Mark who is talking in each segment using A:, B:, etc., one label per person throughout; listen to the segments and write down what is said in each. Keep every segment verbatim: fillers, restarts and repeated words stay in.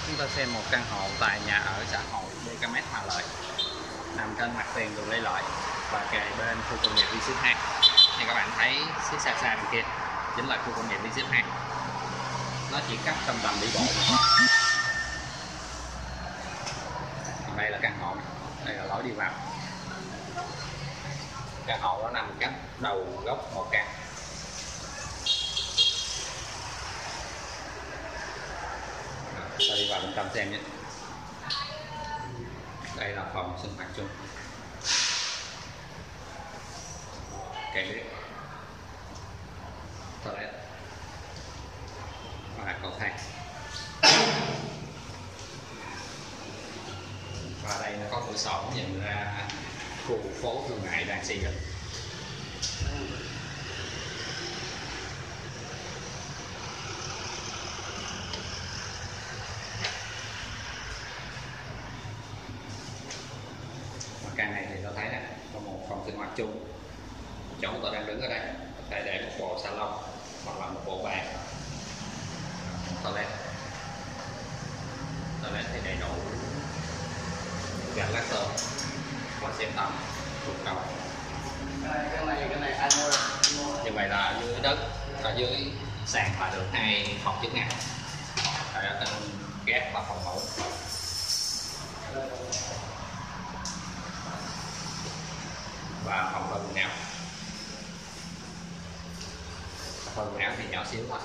A: Chúng ta xem một căn hộ tại nhà ở xã hội đê ca mét Hòa Lợi, nằm trên mặt tiền đường Lê Lợi và kề bên khu công nghiệp V ship hai. Như các bạn thấy phía xa xa bên kia chính là khu công nghiệp V ship hai. Nó chỉ cách trong tầm đi bộ. Còn đây là căn hộ, đây là lối đi vào. Căn hộ đó nằm cách đầu góc một căn. Ta đi vào bên trong xem nhé. Đây là phòng sinh hoạt chung, cây bếp, toilet và cầu thang. Và đây nó có cửa sổ nhìn ra khu phố thương mại đang xây dựng. Căn này thì tôi thấy nè, có một phòng sinh hoạt chung. Chỗ tôi đang đứng ở đây có thể để một bộ salon hoặc là một bộ bàn. Toilet, toilet thì đầy đủ gạch lát tôm và xem tắm thuộc cầu.
B: Cái này cái này anh ơi.
A: Như vậy là dưới đất, ở dưới sàn là được hai phòng chức năng. Ở đó tên gas và phòng ngủ. Và phòng phơi quần áo. Phơi quần áo thì nhỏ xíu thôi.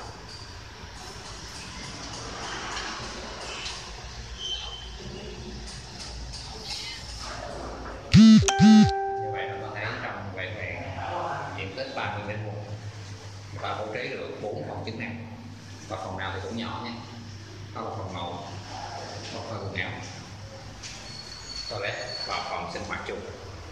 A: Như vậy là có thấy trong vẹn vẹn diện tích ba mươi mét vuông và bố trí được bốn phòng chức năng, và phòng nào thì cũng nhỏ nhé. Đó là phòng ngủ, phòng phơi quần áo, toilet và phòng sinh hoạt chung.